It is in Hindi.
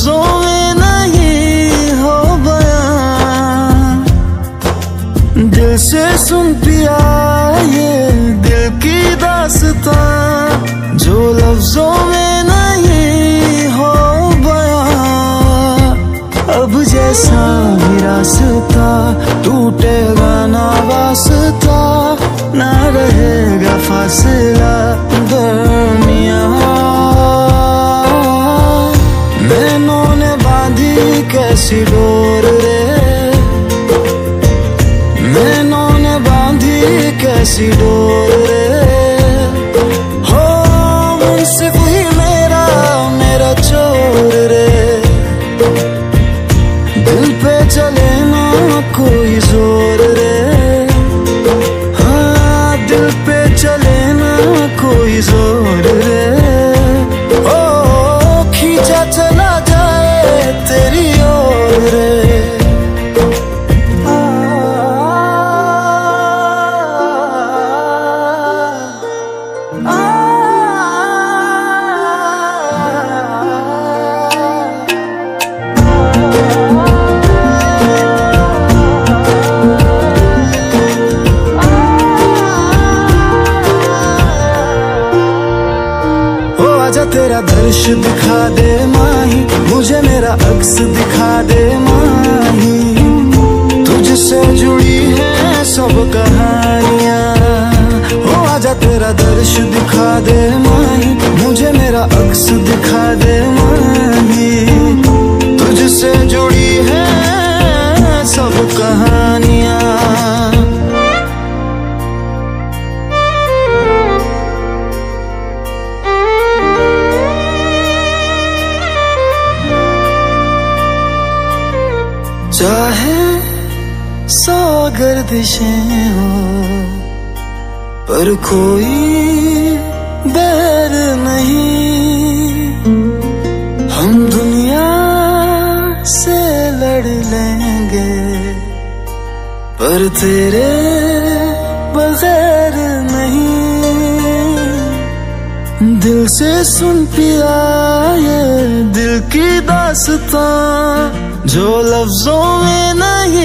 लफ्जों में नहीं हो बयां। दिल से सुन पिया ये दिल की दास्तां, जो लफ्जों में नहीं हो बयां। अब जैसा भी रास्ता टूटेगा ना वास्ता, ना रहेगा फासला दरमियां। नैनों ने बांधी कैसी डोर रे, नैनों ने बांधी कैसी डोर रे। हो मुंसिफ ही मेरा मेरा चोर रे, दिल पे चले ना कोई जोर रे। हाँ दिल पे चले ना कोई जोर रे। ओ खींचा चला जाए तेरी ओर रे। आजा तेरा दर्श दिखा दे माही, मुझे मेरा अक्स दिखा दे माही। तुझसे जुड़ी है सब कहानियां। ओ आजा तेरा दर्श दिखा दे माही, मुझे मेरा अक्स दिखा दे माही। तुझसे जुड़ी है सब कहानियां। चाहे सौ गर्दिशें हो पर कोई बैर नहीं। हम दुनिया से लड़ लेंगे पर तेरे बगैर नहीं। दिल से सुन पिया ये दिल की दास्तां, जो लफ्जों में नहीं